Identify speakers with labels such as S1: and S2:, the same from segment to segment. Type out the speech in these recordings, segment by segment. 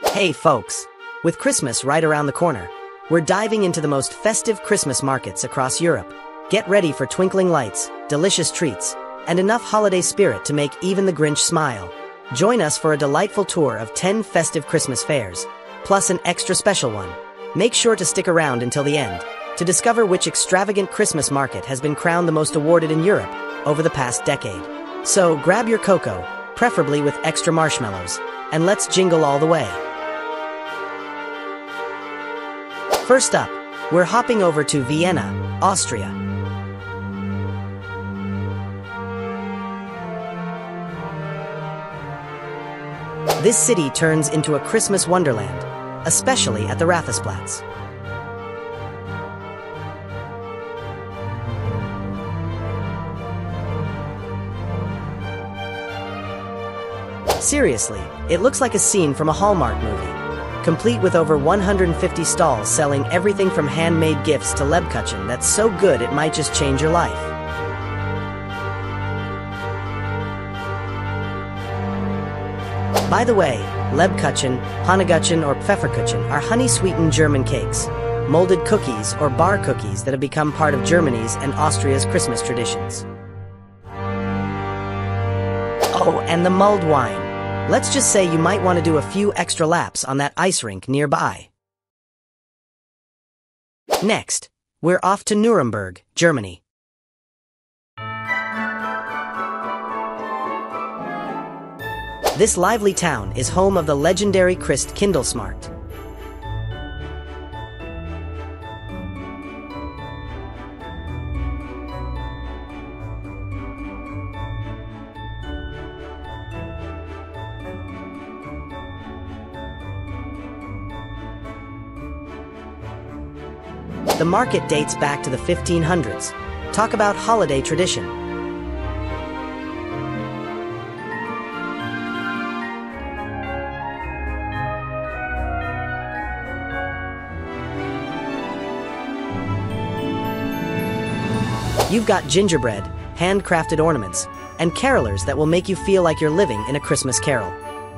S1: Hey folks! With Christmas right around the corner, we're diving into the most festive Christmas markets across Europe. Get ready for twinkling lights, delicious treats, and enough holiday spirit to make even the Grinch smile. Join us for a delightful tour of 10 festive Christmas fairs, plus an extra special one. Make sure to stick around until the end to discover which extravagant Christmas market has been crowned the most awarded in Europe over the past decade. So grab your cocoa, preferably with extra marshmallows, and let's jingle all the way. First up, we're hopping over to Vienna, Austria. This city turns into a Christmas wonderland, especially at the Rathausplatz. Seriously, it looks like a scene from a Hallmark movie, complete with over 150 stalls selling everything from handmade gifts to Lebkuchen that's so good it might just change your life. By the way, Lebkuchen, Honigkuchen, or Pfefferkuchen are honey-sweetened German cakes, molded cookies or bar cookies that have become part of Germany's and Austria's Christmas traditions. Oh, and the mulled wine. Let's just say you might want to do a few extra laps on that ice rink nearby. Next, we're off to Nuremberg, Germany. This lively town is home of the legendary Christkindlesmarkt. The market dates back to the 1500s. Talk about holiday tradition. You've got gingerbread, handcrafted ornaments, and carolers that will make you feel like you're living in a Christmas carol.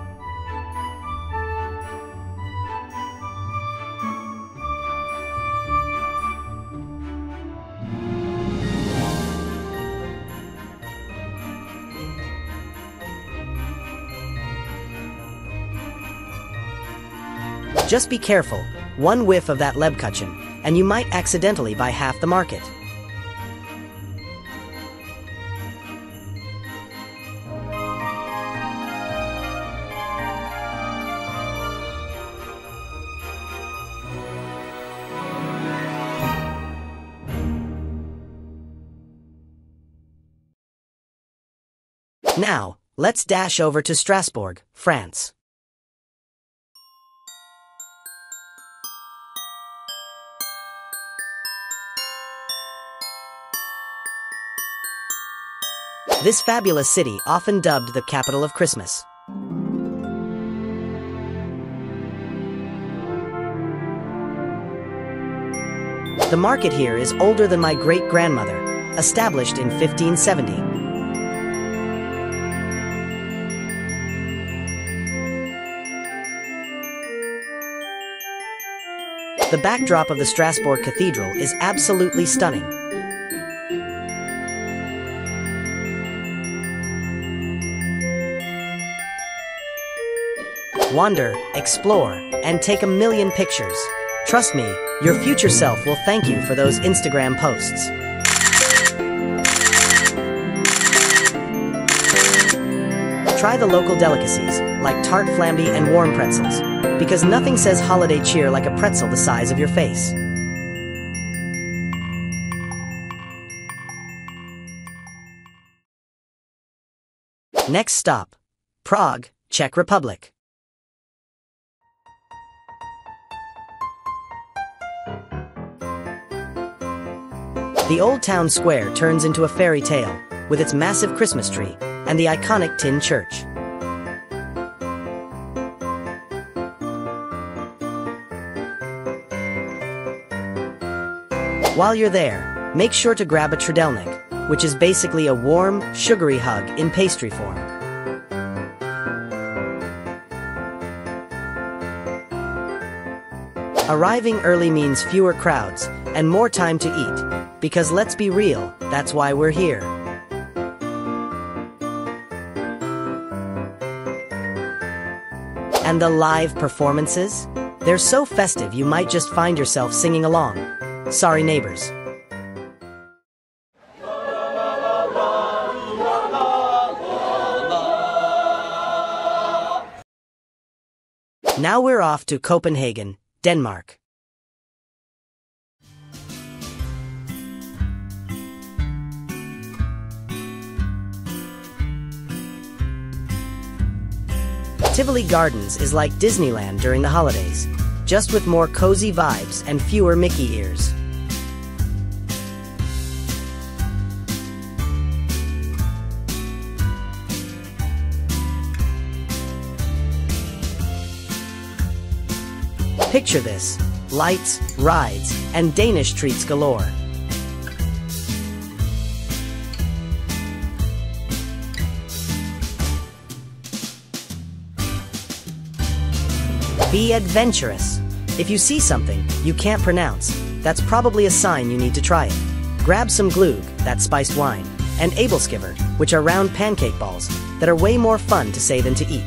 S1: Just be careful, one whiff of that Lebkuchen, and you might accidentally buy half the market. Now, let's dash over to Strasbourg, France. This fabulous city, often dubbed the capital of Christmas. The market here is older than my great-grandmother, established in 1570. The backdrop of the Strasbourg Cathedral is absolutely stunning. Wander, explore, and take a million pictures. Trust me, your future self will thank you for those Instagram posts. Try the local delicacies, like tart flamby and warm pretzels, because nothing says holiday cheer like a pretzel the size of your face. Next stop, Prague, Czech Republic. The old town square turns into a fairy tale, with its massive Christmas tree and the iconic tin church. While you're there, make sure to grab a Trdelnik, which is basically a warm, sugary hug in pastry form. Arriving early means fewer crowds and more time to eat. Because let's be real, that's why we're here. And the live performances? They're so festive you might just find yourself singing along. Sorry, neighbors. Now we're off to Copenhagen, Denmark. Tivoli Gardens is like Disneyland during the holidays, just with more cozy vibes and fewer Mickey ears. Picture this: lights, rides, and Danish treats galore. Be adventurous. If you see something you can't pronounce, that's probably a sign you need to try it. Grab some gløgg, that's spiced wine, and æbleskiver, which are round pancake balls that are way more fun to say than to eat.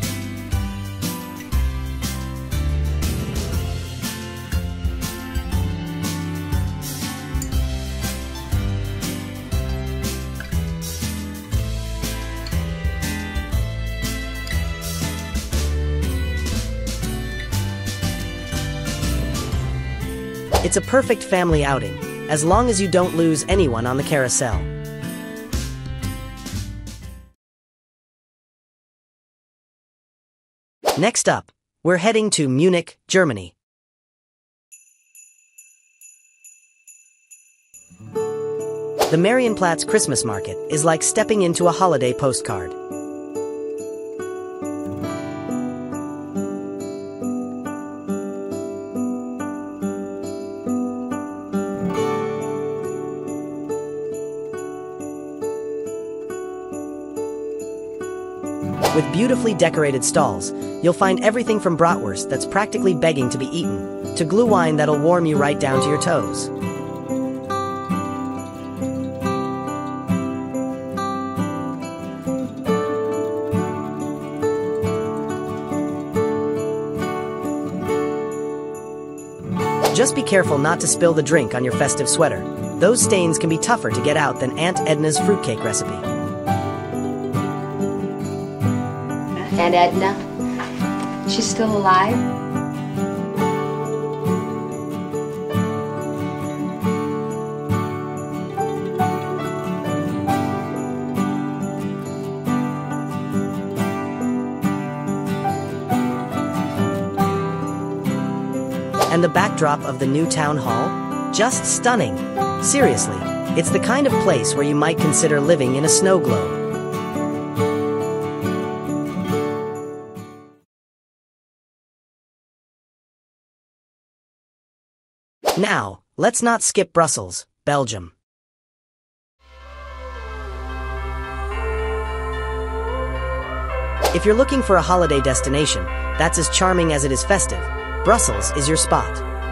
S1: It's a perfect family outing, as long as you don't lose anyone on the carousel. Next up, we're heading to Munich, Germany. The Marienplatz Christmas market is like stepping into a holiday postcard. With beautifully decorated stalls, you'll find everything from bratwurst that's practically begging to be eaten, to glühwein that'll warm you right down to your toes. Just be careful not to spill the drink on your festive sweater. Those stains can be tougher to get out than Aunt Edna's fruitcake recipe.
S2: Aunt Edna? She's still alive?
S1: And the backdrop of the new town hall? Just stunning. Seriously, it's the kind of place where you might consider living in a snow globe. Now, let's not skip Brussels, Belgium. If you're looking for a holiday destination that's as charming as it is festive, Brussels is your spot.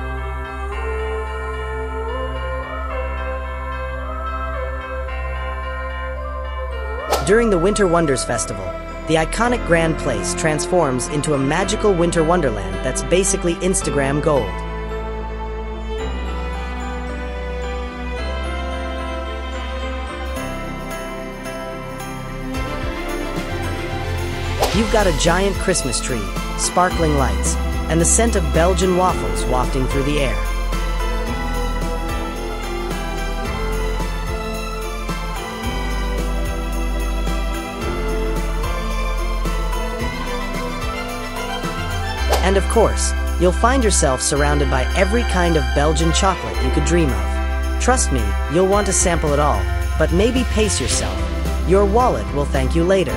S1: During the Winter Wonders Festival, the iconic Grand Place transforms into a magical winter wonderland that's basically Instagram gold. You've got a giant Christmas tree, sparkling lights, and the scent of Belgian waffles wafting through the air. And of course, you'll find yourself surrounded by every kind of Belgian chocolate you could dream of. Trust me, you'll want to sample it all, but maybe pace yourself. Your wallet will thank you later.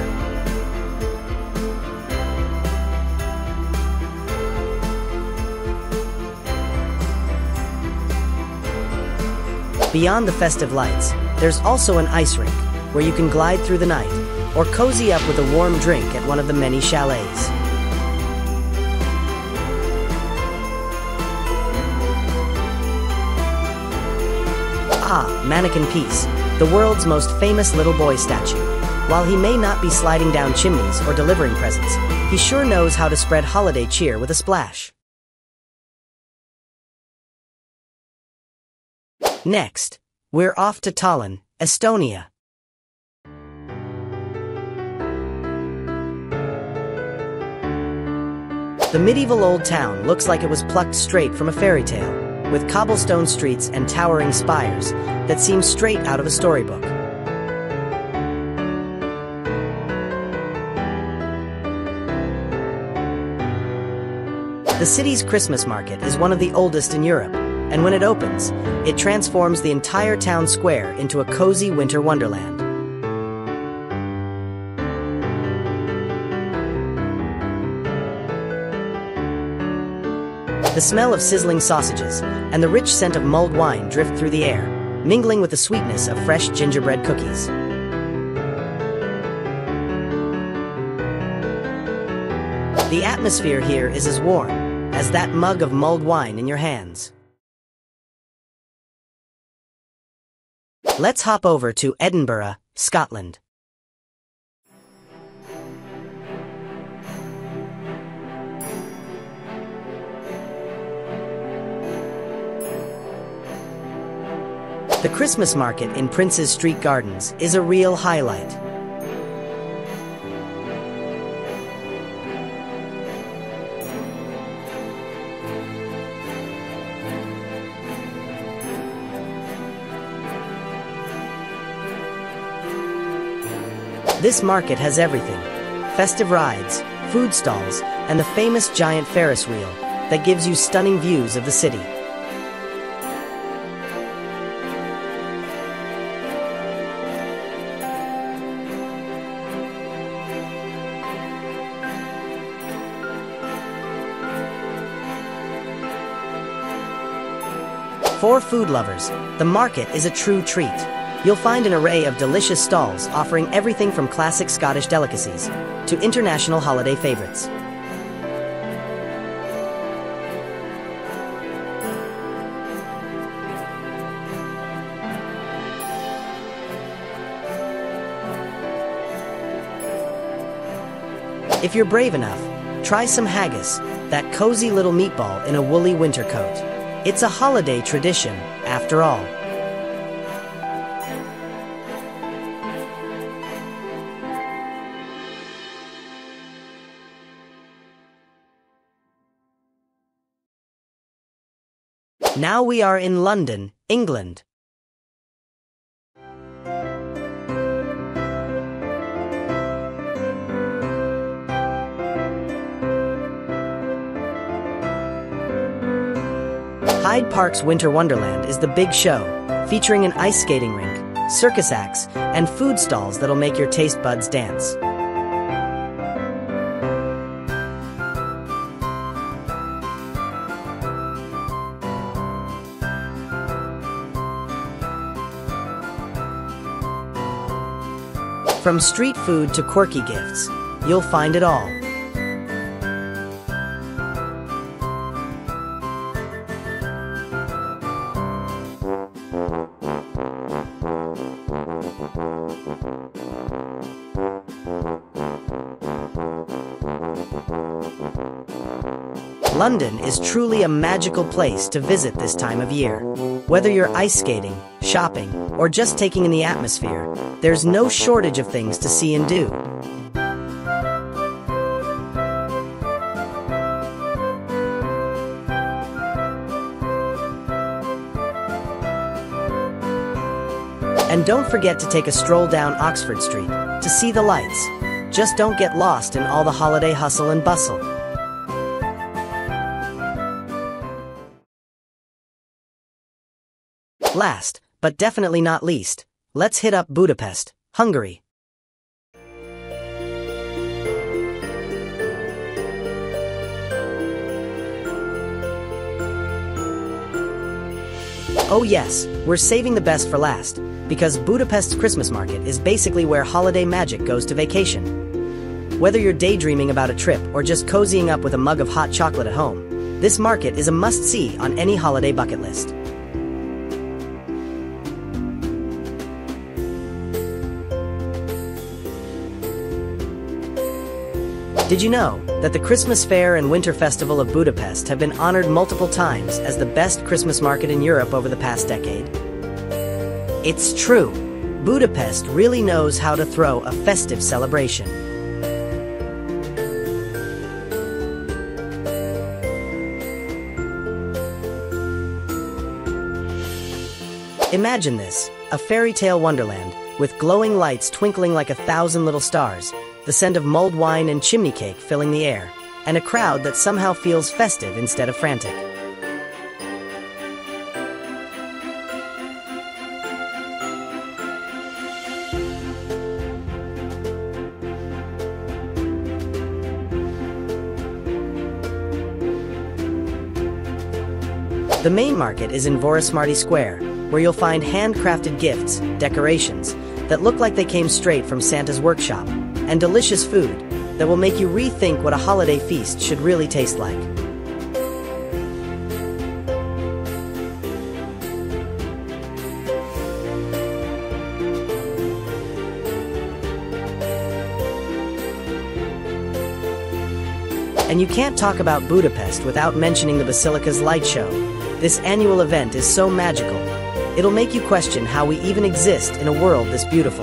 S1: Beyond the festive lights, there's also an ice rink, where you can glide through the night, or cozy up with a warm drink at one of the many chalets. Ah, Mannequin Peace, the world's most famous little boy statue. While he may not be sliding down chimneys or delivering presents, he sure knows how to spread holiday cheer with a splash. Next, we're off to Tallinn, Estonia. The medieval old town looks like it was plucked straight from a fairy tale, with cobblestone streets and towering spires that seem straight out of a storybook. The city's Christmas market is one of the oldest in Europe, and when it opens, it transforms the entire town square into a cozy winter wonderland. The smell of sizzling sausages and the rich scent of mulled wine drift through the air, mingling with the sweetness of fresh gingerbread cookies. The atmosphere here is as warm as that mug of mulled wine in your hands. Let's hop over to Edinburgh, Scotland. The Christmas market in Prince's Street Gardens is a real highlight. This market has everything: festive rides, food stalls, and the famous giant Ferris wheel that gives you stunning views of the city. For food lovers, the market is a true treat. You'll find an array of delicious stalls offering everything from classic Scottish delicacies to international holiday favorites. If you're brave enough, try some haggis, that cozy little meatball in a woolly winter coat. It's a holiday tradition, after all. Now we are in London, England. Hyde Park's Winter Wonderland is the big show, featuring an ice skating rink, circus acts, and food stalls that'll make your taste buds dance. From street food to quirky gifts, you'll find it all. London is truly a magical place to visit this time of year. Whether you're ice skating, shopping, or just taking in the atmosphere, there's no shortage of things to see and do. And don't forget to take a stroll down Oxford Street to see the lights. Just don't get lost in all the holiday hustle and bustle. Last, but definitely not least, let's hit up Budapest, Hungary. Oh yes, we're saving the best for last, because Budapest's Christmas market is basically where holiday magic goes to vacation. Whether you're daydreaming about a trip or just cozying up with a mug of hot chocolate at home, this market is a must-see on any holiday bucket list. Did you know that the Christmas Fair and Winter Festival of Budapest have been honored multiple times as the best Christmas market in Europe over the past decade? It's true. Budapest really knows how to throw a festive celebration. Imagine this, a fairy tale wonderland, with glowing lights twinkling like 1,000 little stars, the scent of mulled wine and chimney cake filling the air, and a crowd that somehow feels festive instead of frantic. The main market is in Vörösmarty Square, where you'll find handcrafted gifts, decorations, that look like they came straight from Santa's workshop, and delicious food that will make you rethink what a holiday feast should really taste like. And you can't talk about Budapest without mentioning the Basilica's light show. This annual event is so magical, it'll make you question how we even exist in a world this beautiful.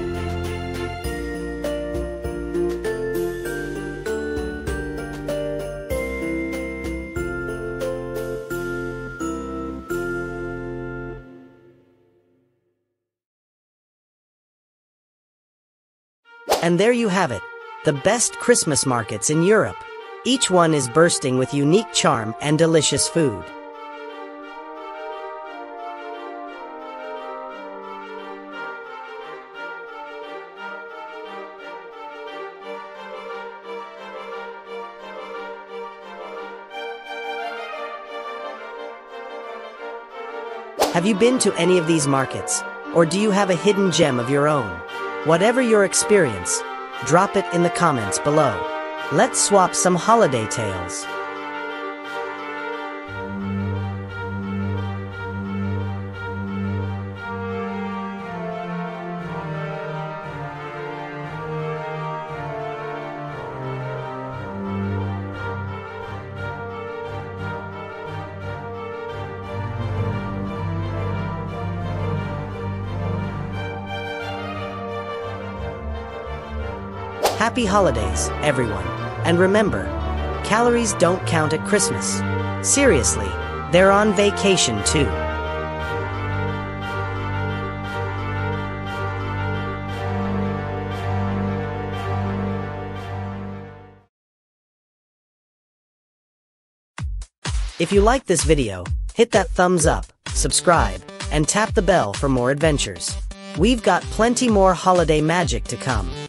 S1: And there you have it, the best Christmas markets in Europe. Each one is bursting with unique charm and delicious food. Have you been to any of these markets, or do you have a hidden gem of your own? Whatever your experience, drop it in the comments below. Let's swap some holiday tales. Happy holidays, everyone. And remember, calories don't count at Christmas. Seriously, they're on vacation too. If you like this video, hit that thumbs up, subscribe, and tap the bell for more adventures. We've got plenty more holiday magic to come.